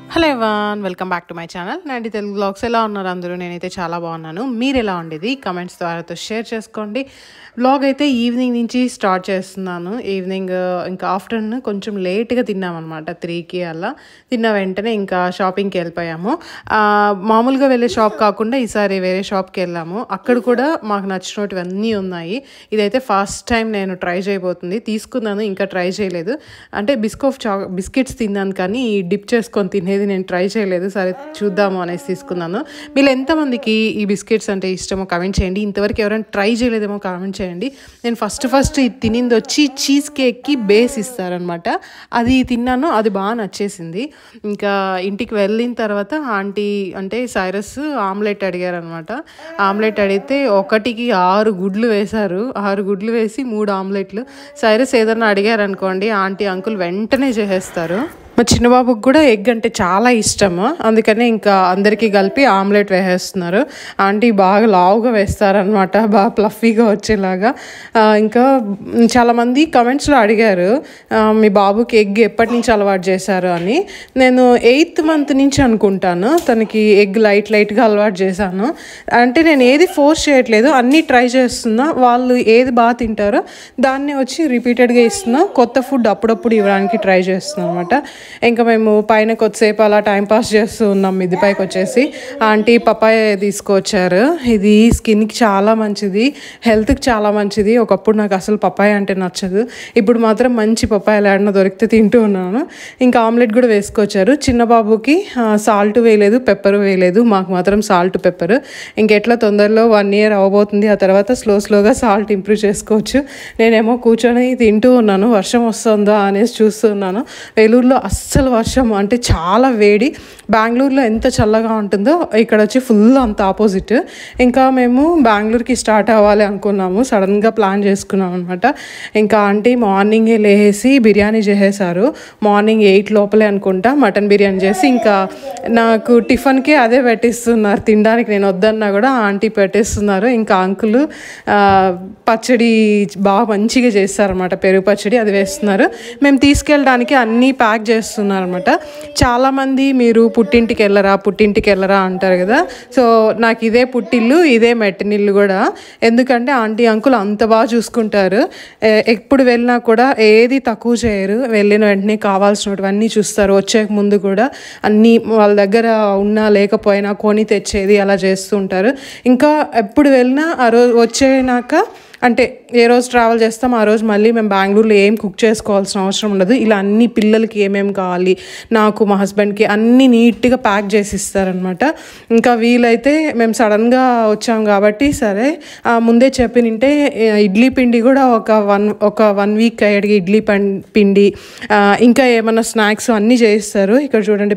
Hello everyone, welcome back to my channel Naati Telugu vlogs. ఎలా ఉన్నారు అందరూ? నేనైతే చాలా బాగున్నాను. మీరు ఎలా ఉండేది కమెంట్స్ ద్వారా షేర్ చేసుకోండి. వ్లాగ్ అయితే ఈవినింగ్ నుంచి స్టార్ట్ చేస్తున్నాను. ఈవినింగ్ ఇంకా ఆఫ్టర్నూన్ కొంచెం లేట్గా తిన్నామన్నమాట, 3కి అలా. తిన్న వెంటనే ఇంకా షాపింగ్కి వెళ్ళిపోయాము. మామూలుగా వెళ్ళే షాప్ కాకుండా ఈసారి వేరే షాప్కి వెళ్ళాము. అక్కడ కూడా మాకు నచ్చినటువన్నీ ఉన్నాయి. ఇదైతే ఫస్ట్ టైం నేను ట్రై చేయబోతుంది. తీసుకున్నాను, ఇంకా ట్రై చేయలేదు. అంటే బిస్కెట్స్ తిన్నాను, కానీ డిప్ చేసుకొని తినేది నేను ట్రై చేయలేదు. సరే చూద్దాము అనేసి తీసుకున్నాను. మీరు ఎంతమందికి ఈ బిస్కెట్స్ అంటే ఇష్టమో కామెంట్ చేయండి. ఇంతవరకు ఎవరైనా ట్రై చేయలేదేమో కామెంట్ చేయండి. నేను ఫస్ట్ ఇది తినింది వచ్చి చీజ్ కేక్కి బేస్ ఇస్తారనమాట. అది తిన్నాను, అది బాగా నచ్చేసింది. ఇంకా ఇంటికి వెళ్ళిన తర్వాత ఆంటీ అంటే సైరస్ ఆమ్లెట్ అడిగారనమాట. ఆమ్లెట్ అడిగితే ఒకటికి 6 గుడ్లు వేశారు. 6 గుడ్లు వేసి 3 ఆమ్లెట్లు. సైరస్ ఏదన్నా అడిగారనుకోండి, ఆంటీ అంకుల్ వెంటనే చేసేస్తారు. మా చిన్నబాబుకి కూడా ఎగ్ అంటే చాలా ఇష్టము, అందుకనే ఇంకా అందరికీ కలిపి ఆమ్లెట్ వేసేస్తున్నారు. ఆంటీ బాగా లావుగా వేస్తారనమాట, బాగా ప్లఫీగా వచ్చేలాగా. ఇంకా చాలామంది కమెంట్స్లో అడిగారు మీ బాబుకి ఎగ్ ఎప్పటి నుంచి అలవాటు చేశారు అని. నేను 8th మంత్ నుంచి అనుకుంటాను తనకి ఎగ్ లైట్గా అలవాటు చేశాను. అంటే నేను ఏది ఫోర్స్ చేయట్లేదు, అన్నీ ట్రై చేస్తున్నా. వాళ్ళు ఏది బాగా తింటారో దాన్ని వచ్చి రిపీటెడ్గా ఇస్తున్నా. కొత్త ఫుడ్ అప్పుడప్పుడు ఇవ్వడానికి ట్రై చేస్తున్నాను అనమాట. ఇంకా మేము పైన కొద్దిసేపు అలా టైంపాస్ చేస్తూ ఉన్నాం. మిద్ది పైకి వచ్చేసి ఆంటీ పపాయ తీసుకొచ్చారు. ఇది స్కిన్కి చాలా మంచిది, హెల్త్కి చాలా మంచిది. ఒకప్పుడు నాకు అసలు పపాయ అంటే నచ్చదు, ఇప్పుడు మాత్రం మంచి పపాయలు ఏడన్నా దొరికితే తింటూ ఉన్నాను. ఇంకా ఆమ్లెట్ కూడా వేసుకొచ్చారు. చిన్న బాబుకి సాల్ట్ వేయలేదు, పెప్పర్ వేయలేదు, మాకు మాత్రం సాల్ట్ పెప్పర్. ఇంకెట్లా తొందరలో 1 year అవ్వబోతుంది, ఆ తర్వాత స్లోగా సాల్ట్ ఇంప్రూవ్ చేసుకోవచ్చు. నేనేమో కూర్చొని తింటూ ఉన్నాను. వర్షం వస్తుందా అనేసి చూస్తున్నాను. వేలూరులో అస్సలు వర్షం అంటే చాలా వేడి. బెంగళూరులో ఎంత చల్లగా ఉంటుందో ఇక్కడ వచ్చి ఫుల్ అంత ఆపోజిట్. ఇంకా మేము బెంగళూరుకి స్టార్ట్ అవ్వాలి అనుకున్నాము, సడన్గా ప్లాన్ చేసుకున్నాం అనమాట. ఇంకా ఆంటీ మార్నింగే లేసి బిర్యానీ చేసేసారు. మార్నింగ్ 8 లోపలే అనుకుంటా మటన్ బిర్యానీ చేసి ఇంకా నాకు టిఫిన్కే అదే పెట్టిస్తున్నారు. తినడానికి నేను వద్దన్నా కూడా ఆంటీ పెట్టిస్తున్నారు. ఇంకా అంకుల్ పచ్చడి బాగా మంచిగా చేస్తారనమాట, పెరుగు పచ్చడి, అది వేస్తున్నారు. మేము తీసుకెళ్ళడానికి అన్నీ ప్యాక్ చేస్తున్నారు అనమాట. చాలామంది మీరు పుట్టింటికి వెళ్ళరా అంటారు కదా. సో నాకు ఇదే పుట్టిల్లు, ఇదే మెట్టినిల్లు కూడా. ఎందుకంటే ఆంటీ అంకుల్ అంత బాగా చూసుకుంటారు. ఎప్పుడు వెళ్ళినా కూడా ఏది తక్కువ చేయరు. వెళ్ళిన వెంటనే కావాల్సినవన్నీ చూస్తారు. వచ్చే ముందు కూడా అన్నీ వాళ్ళ దగ్గర ఉన్నా లేకపోయినా కొని తెచ్చేది అలా చేస్తుంటారు. ఇంకా ఎప్పుడు వెళ్ళినా ఆ రోజు వచ్చేనాక అంటే ఏ రోజు ట్రావెల్ చేస్తాం ఆ రోజు మళ్ళీ మేము బెంగళూరులో ఏం కుక్ చేసుకోవాల్సిన అవసరం ఉండదు. ఇలా అన్ని పిల్లలకి ఏమేమి కావాలి, నాకు మా హస్బెండ్కి అన్నీ నీట్గా ప్యాక్ చేసి ఇస్తారనమాట. ఇంకా వీలైతే మేము సడన్గా వచ్చాం కాబట్టి సరే ముందే చెప్పినంటే ఇడ్లీ పిండి కూడా ఒక వన్ వీక్ అయ్యాడికి ఇడ్లీ పిండి, ఇంకా ఏమన్నా స్నాక్స్ అన్నీ చేయిస్తారు. ఇక్కడ చూడండి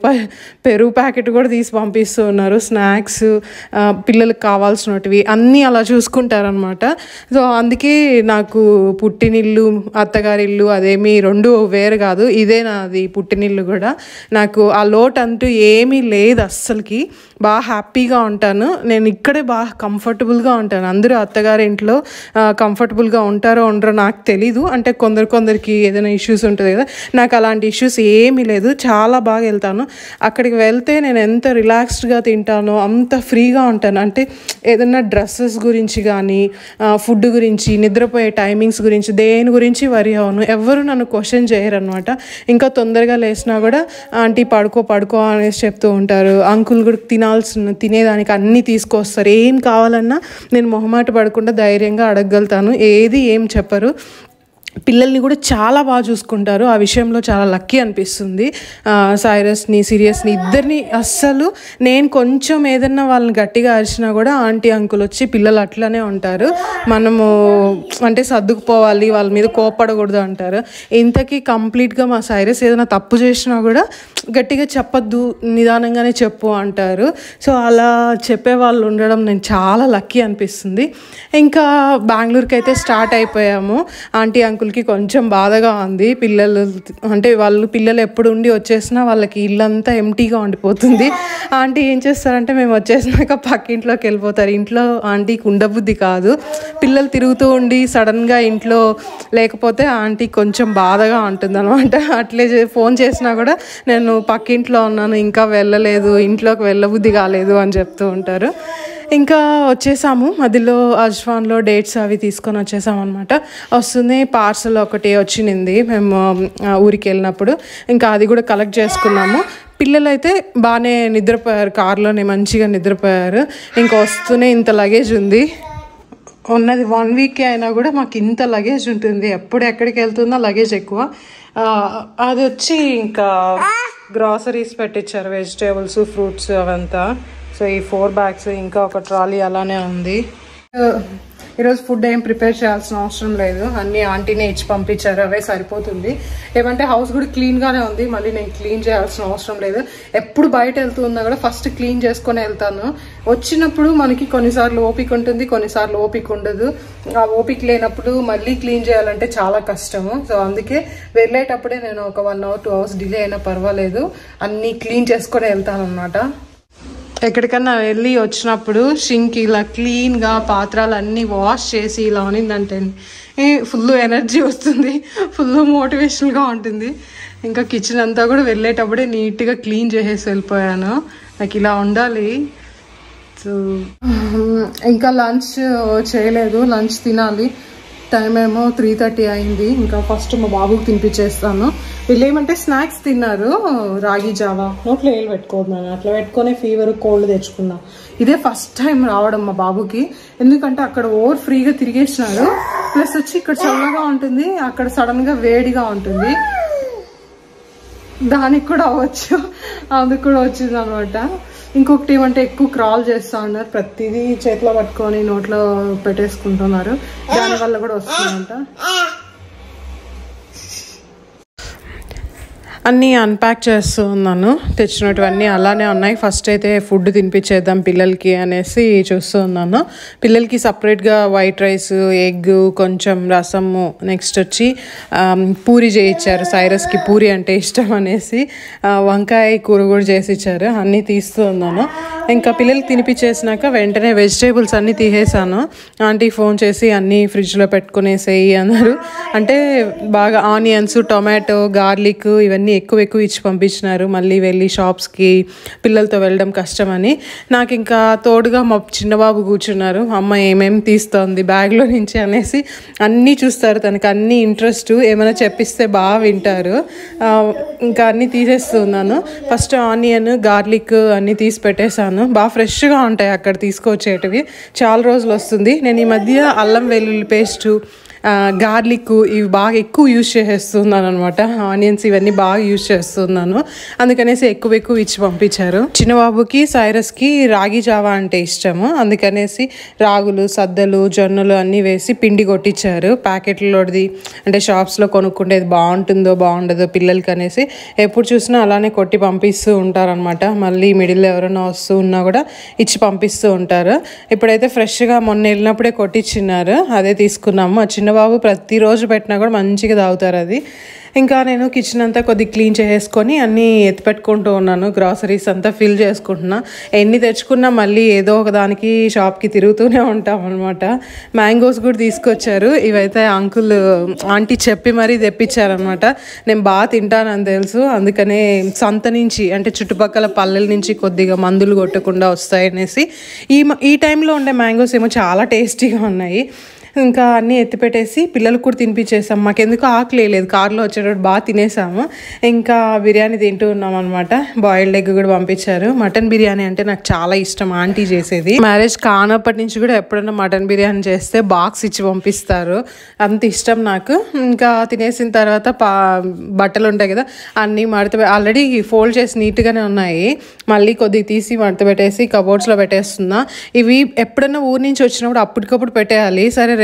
పెరుగు ప్యాకెట్ కూడా తీసి పంపిస్తూ ఉన్నారు. స్నాక్స్ పిల్లలకు కావాల్సినవి అన్నీ అలా చూసుకుంటారనమాట. సో అందుకే నాకు పుట్టినిల్లు అత్తగారిల్లు అదేమి 2 వేరు కాదు, ఇదే నాది పుట్టినిల్లు కూడా. నాకు ఆ లోటు అంటూ ఏమీ లేదు అస్సలకి. బాగా హ్యాపీగా ఉంటాను నేను ఇక్కడే, బాగా కంఫర్టబుల్గా ఉంటాను. అందరూ అత్తగారి ఇంట్లో కంఫర్టబుల్గా ఉంటారో ఉండరో నాకు తెలీదు. అంటే కొందరికి ఏదైనా ఇష్యూస్ ఉంటుంది కదా, నాకు అలాంటి ఇష్యూస్ ఏమీ లేదు. చాలా బాగా వెళ్తాను. అక్కడికి వెళ్తే నేను ఎంత రిలాక్స్డ్గా తింటానో అంత ఫ్రీగా ఉంటాను. అంటే ఏదైనా డ్రెస్సెస్ గురించి కానీ, ఫుడ్ గురించి, నిద్రపోయే టైమింగ్స్ గురించి, దేని గురించి వరి అవ్వను. ఎవరు నన్ను క్వశ్చన్ చేయరు అనమాట. ఇంకా తొందరగా లేసినా కూడా ఆంటీ పడుకో అనేసి చెప్తూ ఉంటారు. అంకుల్ కూడా తినేదానికి అన్నీ తీసుకొస్తారు. ఏం కావాలన్నా నేను మొహమాట పడకుండా ధైర్యంగా అడగగలుగుతాను, ఏం చెప్పరు. పిల్లల్ని కూడా చాలా బాగా చూసుకుంటారు. ఆ విషయంలో చాలా లక్కీ అనిపిస్తుంది. సైరస్ని సీరియస్ని ఇద్దరిని అస్సలు నేను కొంచెం ఏదన్నా వాళ్ళని గట్టిగా అరిచినా కూడా ఆంటీ అంకుల్ వచ్చి పిల్లలు అట్లనే ఉంటారు, మనము అంటే సర్దుకుపోవాలి, వాళ్ళ మీద కోప్పడకూడదు అంటారు. ఇంతకీ కంప్లీట్గా మా సైరస్ ఏదైనా తప్పు చేసినా కూడా గట్టిగా చెప్పొద్దు, నిదానంగానే చెప్పు అంటారు. సో అలా చెప్పే వాళ్ళు ఉండడం నేను చాలా లక్కీ అనిపిస్తుంది. ఇంకా బెంగళూరుకి అయితే స్టార్ట్ అయిపోయాము. ఆంటీ అంకుల్ అంకుల్కి కొంచెం బాధగా ఉంది. పిల్లలు ఎప్పుడు ఉండి వచ్చేసినా వాళ్ళకి ఇల్లంతా ఎంటీగా ఉండిపోతుంది. ఆంటీ ఏం చేస్తారంటే మేము వచ్చేసినాక పక్కింట్లోకి వెళ్ళిపోతారు. ఇంట్లో ఆంటీకి ఉండబుద్ధి కాదు. పిల్లలు తిరుగుతూ ఉండి సడన్గా ఇంట్లో లేకపోతే ఆంటీ కొంచెం బాధగా ఉంటుంది అనమాట. అట్లే ఫోన్ చేసినా కూడా నేను పక్కింట్లో ఉన్నాను, ఇంకా వెళ్ళలేదు, ఇంట్లోకి వెళ్ళబుద్ధి కాలేదు అని చెప్తూ ఉంటారు. ఇంకా వచ్చేసాము. మధ్యలో అజ్వాన్లో డేట్స్ అవి తీసుకొని వచ్చేసాం అనమాట. వస్తుంది పార్సల్ ఒకటి వచ్చింది మేము ఊరికి వెళ్ళినప్పుడు. ఇంకా అది కూడా కలెక్ట్ చేసుకున్నాము. పిల్లలు అయితే బాగానే నిద్రపోయారు, కార్లోనే మంచిగా నిద్రపోయారు. ఇంకా వస్తూనే ఇంత లగేజ్ ఉంది. ఉన్నది 1 వీక్ అయినా కూడా మాకు ఇంత లగేజ్ ఉంటుంది. ఎప్పుడు ఎక్కడికి వెళ్తుందో లగేజ్ ఎక్కువ. అది వచ్చి ఇంకా గ్రాసరీస్ పెట్టించారు, వెజిటేబుల్స్, ఫ్రూట్స్ అవంతా. సో ఈ 4 బ్యాగ్స్, ఇంకా ఒక ట్రాలీ అలానే ఉంది. ఈరోజు ఫుడ్ ఏం ప్రిపేర్ చేయాల్సిన అవసరం లేదు, అన్నీ ఆంటీనే ఇచ్చి పంపించారు, అవే సరిపోతుంది. ఏమంటే హౌస్ కూడా క్లీన్గానే ఉంది, మళ్ళీ నేను క్లీన్ చేయాల్సిన అవసరం లేదు. ఎప్పుడు బయట వెళ్తున్నా కూడా ఫస్ట్ క్లీన్ చేసుకొని వెళ్తాను. వచ్చినప్పుడు మనకి కొన్నిసార్లు ఓపిక ఉంటుంది, కొన్నిసార్లు ఓపిక ఉండదు. ఆ ఓపిక లేనప్పుడు మళ్ళీ క్లీన్ చేయాలంటే చాలా కష్టము. సో అందుకే వెళ్ళేటప్పుడే నేను ఒక 1 hour 2 hours డిలే అయినా పర్వాలేదు, అన్నీ క్లీన్ చేసుకొని వెళ్తాను అనమాట. ఎక్కడికన్నా వెళ్ళి వచ్చినప్పుడు షింక్ ఇలా క్లీన్గా పాత్రలన్నీ వాష్ చేసి ఇలా ఉన్నిందంటే ఫుల్ ఎనర్జీ వస్తుంది, ఫుల్ మోటివేషనల్గా ఉంటుంది. ఇంకా కిచెన్ అంతా కూడా వెళ్ళేటప్పుడే నీట్గా క్లీన్ చేసేసి వెళ్ళిపోయాను. నాకు ఇలా ఉండాలి. సో ఇంకా లంచ్ చేయలేదు, లంచ్ తినాలి. టైం ఏమో 3:30 అయింది. ఇంకా ఫస్ట్ మా బాబుకి తినిపించేస్తాను. వీళ్ళు ఏమంటే స్నాక్స్ తిన్నారు, రాగి జావా. నోట్లో ఏళ్ళు పెట్టుకోతున్నాను, అట్లా పెట్టుకునే ఫీవర్ కోల్డ్ తెచ్చుకున్నా. ఇదే ఫస్ట్ టైం రావడం మా బాబుకి, ఎందుకంటే అక్కడ ఓవర్ ఫ్రీగా తిరిగేసినారు. ప్లస్ వచ్చి ఇక్కడ చల్లగా ఉంటుంది, అక్కడ సడన్గా వేడిగా ఉంటుంది. దానికి కూడా అవ్వచ్చు, అందుకు కూడా వచ్చింది అనమాట. ఇంకొకటి ఏమంటే ఎక్కువ క్రాల్ చేస్తూ ఉన్నారు, ప్రతిదీ చేతిలో పట్టుకొని నోట్లో పెట్టేసుకుంటున్నారు, దానివల్ల కూడా వస్తుందంట. అన్నీ అన్ప్యాక్ చేస్తూ ఉన్నాను. తెచ్చినటువన్నీ అలానే ఉన్నాయి. ఫస్ట్ అయితే ఫుడ్ తినిపించేద్దాం పిల్లలకి అనేసి చూస్తూ ఉన్నాను. పిల్లలకి సపరేట్గా వైట్ రైస్, ఎగ్, కొంచెం రసము, నెక్స్ట్ వచ్చి పూరి చేయించారు. సైరస్కి పూరి అంటే ఇష్టం అనేసి వంకాయ కూర కూడా చేసి ఇచ్చారు. అన్నీ తీస్తూ ఉన్నాను. ఇంకా పిల్లలకి తినిపించేసినాక వెంటనే వెజిటేబుల్స్ అన్నీ తీసేసాను. ఆంటీ ఫోన్ చేసి అన్నీ ఫ్రిడ్జ్లో పెట్టుకునేసేయి అన్నారు. అంటే బాగా ఆనియన్స్, టొమాటో, గార్లిక్ ఇవన్నీ ఎక్కువ ఇచ్చి పంపించినారు. మళ్ళీ వెళ్ళి షాప్స్కి పిల్లలతో వెళ్ళడం కష్టమని నాకు ఇంకా తోడుగా మా చిన్నబాబు కూర్చున్నారు. అమ్మ ఏమేమి తీస్తోంది బ్యాగ్లో నుంచి అనేసి అన్నీ చూస్తారు. తనకు అన్నీ ఇంట్రెస్ట్, ఏమైనా చెప్పిస్తే బాగా వింటారు. ఇంకా అన్నీ తీసేస్తున్నాను. ఫస్ట్ ఆనియన్, గార్లిక్ అన్నీ తీసి పెట్టేశాను. బాగా ఫ్రెష్గా ఉంటాయి అక్కడ తీసుకొచ్చేటివి, చాలా రోజులు వస్తుంది. నేను ఈ మధ్య అల్లం వెల్లుల్లి పేస్టు, గార్లిక్ ఇవి బాగా ఎక్కువ యూజ్ చేసేస్తున్నాను అనమాట. ఆనియన్స్ ఇవన్నీ బాగా యూజ్ చేస్తున్నాను, అందుకనేసి ఎక్కువ ఇచ్చి పంపించారు. చిన్నబాబుకి సైరస్కి రాగి జావా అంటే ఇష్టము, అందుకనేసి రాగులు, సద్దలు, జొన్నలు అన్నీ వేసి పిండి కొట్టించారు. ప్యాకెట్లలోది అంటే షాప్స్లో కొనుక్కుంటేది బాగుంటుందో బాగుండదో పిల్లలకి అనేసి ఎప్పుడు చూసినా అలానే కొట్టి పంపిస్తూ ఉంటారనమాట. మళ్ళీ మిడిల్లో ఎవరైనా వస్తూ ఉన్నా కూడా ఇచ్చి పంపిస్తూ ఉంటారు. ఇప్పుడైతే ఫ్రెష్గా మొన్న వెళ్ళినప్పుడే కొట్టించినారు, అదే తీసుకున్నాము. ఆ చిన్న బాబు ప్రతిరోజు పెట్టినా కూడా మంచిగా తాగుతారు అది. ఇంకా నేను కిచెన్ అంతా కొద్దిగా క్లీన్ చేసుకొని అన్నీ ఎత్తిపెట్టుకుంటూ ఉన్నాను. గ్రాసరీస్ అంతా ఫిల్ చేసుకుంటున్నా. ఎన్ని తెచ్చుకున్నా మళ్ళీ ఏదో ఒక దానికి షాప్కి తిరుగుతూనే ఉంటాం అనమాట. మ్యాంగోస్ కూడా తీసుకొచ్చారు. ఇవైతే ఆంటీ చెప్పి మరీ తెప్పించారనమాట. నేను బాగా తింటానని తెలుసు, అందుకనే సంత నుంచి అంటే చుట్టుపక్కల పల్లెల నుంచి కొద్దిగా మందులు కొట్టకుండా వస్తాయనేసి ఈ టైంలో ఉండే మ్యాంగోస్ ఏమో చాలా టేస్టీగా ఉన్నాయి. ఇంకా అన్నీ ఎత్తిపెట్టేసి పిల్లలకు కూడా తినిపించేసాం. మాకెందుకు ఆకలి లేదు, కార్లో వచ్చేటప్పుడు బాగా తినేసాము. ఇంకా బిర్యానీ తింటూ ఉన్నాం అనమాట. బాయిల్డ్ ఎగ్ కూడా పంపించారు. మటన్ బిర్యానీ అంటే నాకు చాలా ఇష్టం, ఆంటీ చేసేది. మ్యారేజ్ కానప్పటి నుంచి కూడా ఎప్పుడైనా మటన్ బిర్యానీ చేస్తే బాక్స్ ఇచ్చి పంపిస్తారు, అంత ఇష్టం నాకు. ఇంకా తినేసిన తర్వాత బట్టలు ఉంటాయి కదా, అన్నీ ఆల్రెడీ ఫోల్డ్ చేసి నీట్గానే ఉన్నాయి, మళ్ళీ కొద్దిగా తీసి మడత పెట్టేసి కబోర్డ్స్లో పెట్టేస్తున్నా. ఇవి ఎప్పుడైనా ఊరి నుంచి వచ్చినప్పుడు అప్పటికప్పుడు పెట్టేయాలి. సరే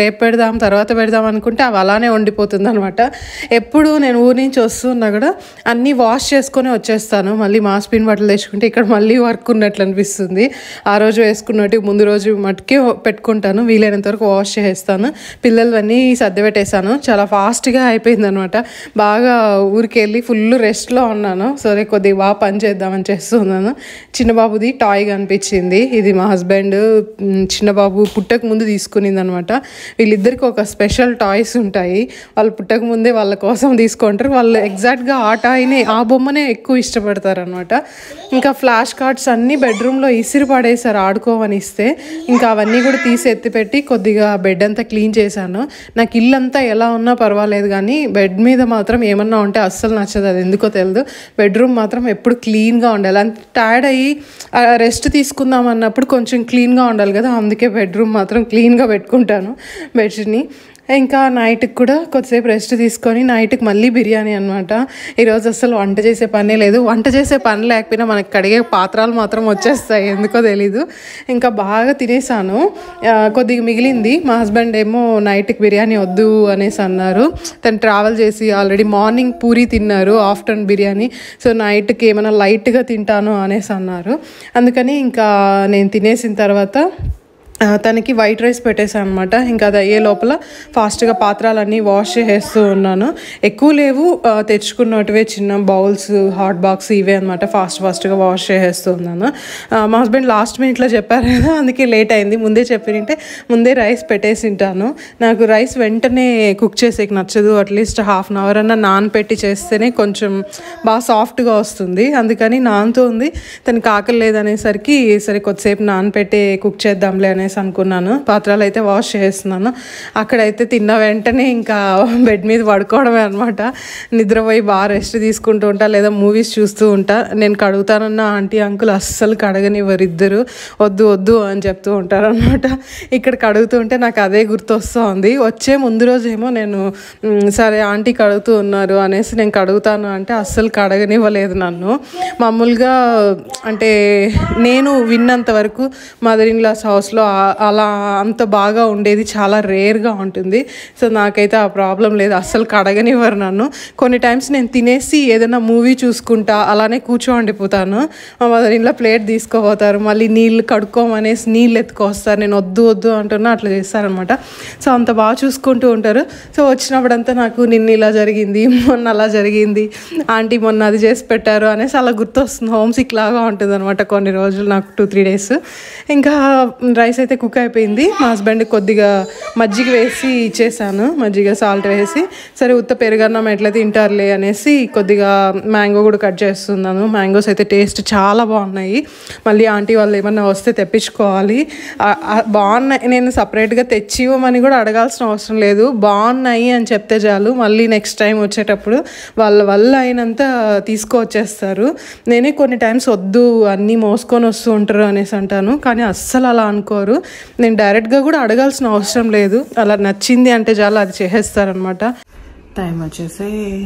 రేపు పెడదాం తర్వాత పెడదాం అనుకుంటే అవి అలానే ఉండిపోతుంది అనమాట. ఎప్పుడు నేను ఊరి నుంచి వస్తున్నా కూడా అన్నీ వాష్ చేసుకొని వచ్చేస్తాను. మళ్ళీ మాస్పిన్ బట్టలు తెచ్చుకుంటే ఇక్కడ మళ్ళీ వర్క్ ఉన్నట్లు అనిపిస్తుంది. ఆ రోజు వేసుకున్నట్టు ముందు రోజు మట్టుకే పెట్టుకుంటాను, వీలైనంత వరకు వాష్ చేస్తాను. పిల్లలన్నీ సర్ది పెట్టేశాను, చాలా ఫాస్ట్గా అయిపోయింది అనమాట. బాగా ఊరికి వెళ్ళి ఫుల్ రెస్ట్లో ఉన్నాను. సరే కొద్దిగా బాగా పని చేద్దామని చేస్తున్నాను. చిన్నబాబుది టాయ్ కనిపించింది. ఇది మా హస్బెండ్ చిన్నబాబు పుట్టక ముందు తీసుకునింది అనమాట. వీళ్ళిద్దరికి ఒక స్పెషల్ టాయ్స్ ఉంటాయి, వాళ్ళు పుట్టక ముందే వాళ్ళ కోసం తీసుకుంటారు. వాళ్ళు ఎగ్జాక్ట్గా ఆ టాయ్ని ఆ బొమ్మనే ఎక్కువ ఇష్టపడతారు అనమాట. ఇంకా ఫ్లాష్ కార్డ్స్ అన్నీ బెడ్రూమ్లో ఇసిరి పడేసారు ఆడుకోమని ఇస్తే. ఇంకా అవన్నీ కూడా తీసి ఎత్తిపెట్టి కొద్దిగా బెడ్ అంతా క్లీన్ చేశాను. నాకు ఇల్లంతా ఎలా ఉన్నా పర్వాలేదు కానీ బెడ్ మీద మాత్రం ఏమన్నా ఉంటే అస్సలు నచ్చదు, అది ఎందుకో తెలియదు. బెడ్రూమ్ మాత్రం ఎప్పుడు క్లీన్గా ఉండాలి. అంత టైర్డ్ అయ్యి రెస్ట్ తీసుకుందాం అన్నప్పుడు కొంచెం క్లీన్గా ఉండాలి కదా, అందుకే బెడ్రూమ్ మాత్రం క్లీన్గా పెట్టుకుంటాను బెడ్షీట్ని. ఇంకా నైట్కి కూడా కొద్దిసేపు రెస్ట్ తీసుకొని నైట్కి మళ్ళీ బిర్యానీ అనమాట. ఈరోజు అసలు వంట చేసే పనే లేదు. వంట చేసే పని లేకపోయినా మనకి కడిగే పాత్రలు మాత్రం వచ్చేస్తాయి, ఎందుకో తెలీదు. ఇంకా బాగా తినేసాను, కొద్దిగా మిగిలింది. మా హస్బెండ్ ఏమో నైట్కి బిర్యానీ వద్దు అనేసి అన్నారు. తను ట్రావెల్ చేసి ఆల్రెడీ మార్నింగ్ పూరి తిన్నారు, ఆఫ్టర్నూన్ బిర్యానీ, సో నైట్కి ఏమైనా లైట్గా తింటాను అనేసి అన్నారు. అందుకని ఇంకా నేను తినేసిన తర్వాత తనకి వైట్ రైస్ పెట్టేసాను అనమాట. ఇంకా అది అయ్యే లోపల ఫాస్ట్గా పాత్రలన్నీ వాష్ చేస్తూ ఉన్నాను. ఎక్కువ లేవు, తెచ్చుకున్నట్టువే చిన్న బౌల్స్, హాట్ బాక్స్ ఇవే అనమాట. ఫాస్ట్గా వాష్ చేస్తూ ఉన్నాను. మా హస్బెండ్ లాస్ట్ మినిట్లో చెప్పారు కదా, అందుకే లేట్ అయింది. ముందే చెప్పినంటే ముందే రైస్ పెట్టేసి ఉంటాను. నాకు రైస్ వెంటనే కుక్ చేసేకి నచ్చదు, అట్లీస్ట్ హాఫ్ అన్ అవర్ అన్న నానపెట్టి చేస్తేనే కొంచెం బాగా సాఫ్ట్గా వస్తుంది. అందుకని నానుతూ ఉంది, తనకి ఆకలి లేదనేసరికి సరే కొద్దిసేపు నానపెట్టి కుక్ చేద్దాంలే అనేసి అనుకున్నాను. పాత్రలు అయితే వాష్ చేస్తున్నాను. అక్కడైతే తిన్న వెంటనే ఇంకా బెడ్ మీద పడుకోవడమే అనమాట. నిద్రపోయి బాగా రెస్ట్ తీసుకుంటూ ఉంటా, లేదా మూవీస్ చూస్తూ ఉంటా. నేను కడుగుతానన్న ఆంటీ అంకుల్ అస్సలు కడగనివ్వరు, ఇద్దరు వద్దు వద్దు అని చెప్తూ ఉంటారు అనమాట. ఇక్కడ కడుగుతూ ఉంటే నాకు అదే గుర్తొస్తూ ఉంది. వచ్చే ముందు రోజు ఏమో నేను సరే ఆంటీ కడుగుతూ ఉన్నారు అనేసి నేను కడుగుతాను అంటే అస్సలు కడగనివ్వలేదు నన్ను. మామూలుగా అంటే నేను విన్నంత వరకు మదర్ ఇన్ లాస్ హౌస్లో అలా అంత బాగా ఉండేది చాలా రేర్గా ఉంటుంది. సో నాకైతే ఆ ప్రాబ్లం లేదు, అస్సలు కడగనివ్వరు నన్ను. కొన్ని టైమ్స్ నేను తినేసి ఏదైనా మూవీ చూసుకుంటా అలానే కూర్చోండిపోతాను. మా మదర్ ఇంట్లో ప్లేట్ తీసుకోపోతారు, మళ్ళీ నీళ్ళు కడుక్కోమనేసి నీళ్ళు ఎత్తుకొస్తారు. నేను వద్దు వద్దు అంటున్నా, అట్లా చేస్తారనమాట. సో అంత బాగా చూసుకుంటూ ఉంటారు. సో వచ్చినప్పుడంతా నాకు నిన్న ఇలా జరిగింది, మొన్న అలా జరిగింది, ఆంటీ మొన్న అది చేసి పెట్టారు అనేసి అలా గుర్తొస్తుంది. హోమ్ సిక్ లాగా ఉంటుంది అనమాట కొన్ని రోజులు, నాకు 2-3 డేస్. ఇంకా రైస్ అయితే కుక్ అయిపోయింది. మా హస్బెండ్ కొద్దిగా మజ్జిగ వేసి ఇచ్చేసాను, మజ్జిగ సాల్ట్ వేసి. సరే ఉత్త పెరుగన్నం ఎట్లా తింటారులే అనేసి కొద్దిగా మ్యాంగో కూడా కట్ చేస్తున్నాను. మ్యాంగోస్ అయితే టేస్ట్ చాలా బాగున్నాయి. మళ్ళీ ఆంటీ వాళ్ళు ఏమన్నా వస్తే తెప్పించుకోవాలి. బాగున్నాయి, నేను సపరేట్గా తెచ్చి ఇవ్వమని కూడా అడగాల్సిన అవసరం లేదు, బాగున్నాయి అని చెప్తే చాలు. మళ్ళీ నెక్స్ట్ టైం వచ్చేటప్పుడు వాళ్ళ వల్ల అయినంత తీసుకువచ్చేస్తారు. నేనే కొన్ని టైమ్స్ వద్దు అన్నీ మోసుకొని వస్తూ ఉంటారు అనేసి అంటాను, కానీ అస్సలు అలా అనుకోరు. నేను డైరెక్ట్గా కూడా అడగాల్సిన అవసరం లేదు, అలా నచ్చింది అంటే చాలా అది చేసేస్తారనమాట. టైం వచ్చేసి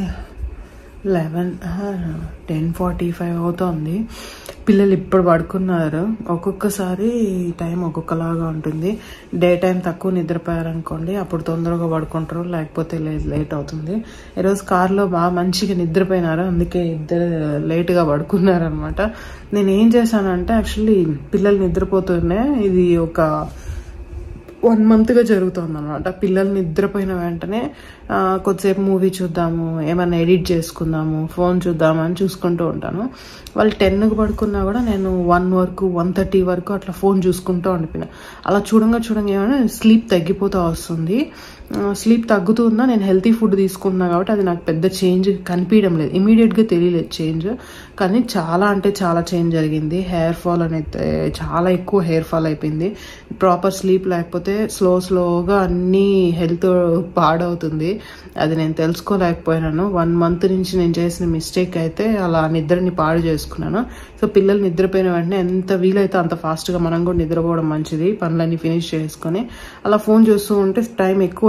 10:45 అవుతుంది. పిల్లలు ఇప్పుడు పడుకున్నారు. ఒక్కొక్కసారి టైం ఒక్కొక్కలాగా ఉంటుంది. డే టైం తక్కువ నిద్రపోయారనుకోండి అప్పుడు తొందరగా పడుకుంటారు, లేకపోతే లేట్ అవుతుంది. ఈరోజు కార్లో బాగా మంచిగా నిద్రపోయినారు, అందుకే ఇద్దరు లేట్గా పడుకున్నారనమాట. నేను ఏం చేశానంటే యాక్చువల్లీ పిల్లలు నిద్రపోతూనే ఇది ఒక 1 మంత్గా జరుగుతుంది అనమాట. పిల్లలు నిద్రపోయిన వెంటనే కొద్దిసేపు మూవీ చూద్దాము, ఏమైనా ఎడిట్ చేసుకుందాము, ఫోన్ చూద్దాము అని చూసుకుంటూ ఉంటాను. వాళ్ళు 10కి పడుకున్నా కూడా నేను 1 వరకు 1:30 వరకు అట్లా ఫోన్ చూసుకుంటూ ఉండిపోయినా. అలా చూడంగా ఏమైనా స్లీప్ తగ్గిపోతూ వస్తుంది. స్లీప్ తగ్గుతున్నా నేను హెల్తీ ఫుడ్ తీసుకుంటున్నా కాబట్టి అది నాకు పెద్ద చేంజ్ కనిపించడం లేదు, ఇమీడియట్గా తెలియలేదు చేంజ్. కానీ చాలా అంటే చాలా చేంజ్ జరిగింది. హెయిర్ ఫాల్ అనేది చాలా ఎక్కువ హెయిర్ ఫాల్ అయిపోయింది. ప్రాపర్ స్లీప్ లేకపోతే స్లోగా అన్నీ హెల్త్ పాడవుతుంది. అది నేను తెలుసుకోలేకపోయినాను. 1 మంత్ నుంచి నేను చేసిన మిస్టేక్ అయితే అలా నిద్రని పాడు చేసుకున్నాను. సో పిల్లలు నిద్రపోయిన వెంటనే ఎంత వీలైతే అంత ఫాస్ట్గా మనం కూడా నిద్రపోవడం మంచిది. పనులన్నీ ఫినిష్ చేసుకొని అలా ఫోన్ చూస్తూ ఉంటే టైం ఎక్కువ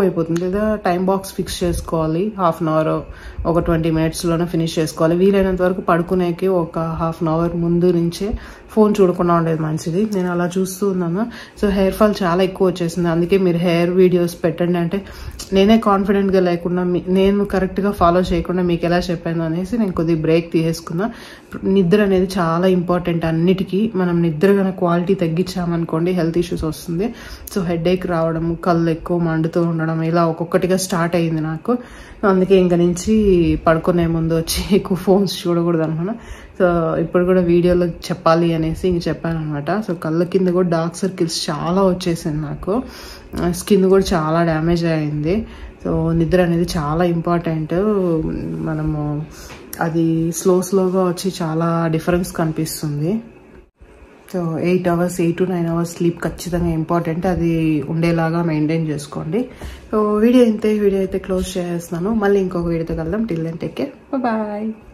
అయిపోతుంది. లేదా టైం బాక్స్ ఫిక్స్ చేసుకోవాలి, హాఫ్ అన్ అవర్ ఒక 20 minutesలోనే ఫినిష్ చేసుకోవాలి. వీలైనంత వరకు పడుకునేకి ఒక హాఫ్ అన్ అవర్ ముందు నుంచే ఫోన్ చూడకుండా ఉండేది మంచిది. నేను అలా చూస్తూ ఉన్నాను. సో హెయిర్ ఫాల్ చాలా ఎక్కువ వచ్చేసింది. అందుకే మీరు హెయిర్ వీడియోస్ పెట్టండి అంటే నేనే కాన్ఫిడెంట్గా లేకుండా నేను కరెక్ట్గా ఫాలో చేయకుండా మీకు ఎలా చెప్పాను అనేసి నేను కొద్దిగా బ్రేక్ తీసుకున్నా. నిద్ర అనేది చాలా ఇంపార్టెంట్ అన్నిటికీ. మనం నిద్ర కన్నా క్వాలిటీ తగ్గించామనుకోండి హెల్త్ ఇష్యూస్ వస్తుంది. సో హెడేక్ రావడం, కళ్ళు ఎక్కువ మండుతూ ఉండడం ఇలా ఒక్కొక్కటిగా స్టార్ట్ అయ్యింది నాకు. అందుకే ఇంక నుంచి పడుకునే ముందు వచ్చి ఎక్కువ ఫోన్స్ చూడకూడదు అనుకున్నా. సో ఇప్పుడు కూడా వీడియోలో చెప్పాలి అనేసి ఇంక చెప్పాను అనమాట. సో కళ్ళ కింద కూడా డార్క్ సర్కిల్స్ చాలా వచ్చేసింది నాకు. స్కిన్ కూడా చాలా డ్యామేజ్ అయింది. సో నిద్ర అనేది చాలా ఇంపార్టెంట్. మనము అది స్లోగా వచ్చి చాలా డిఫరెన్స్ కనిపిస్తుంది. సో 8 to 9 hours స్లీప్ ఖచ్చితంగా ఇంపార్టెంట్. అది ఉండేలాగా మెయింటైన్ చేసుకోండి. సో వీడియో అయితే క్లోజ్ చేస్తున్నాను. మళ్ళీ ఇంకొక వీడియోతో కలుద్దాం. Till then take care, bye.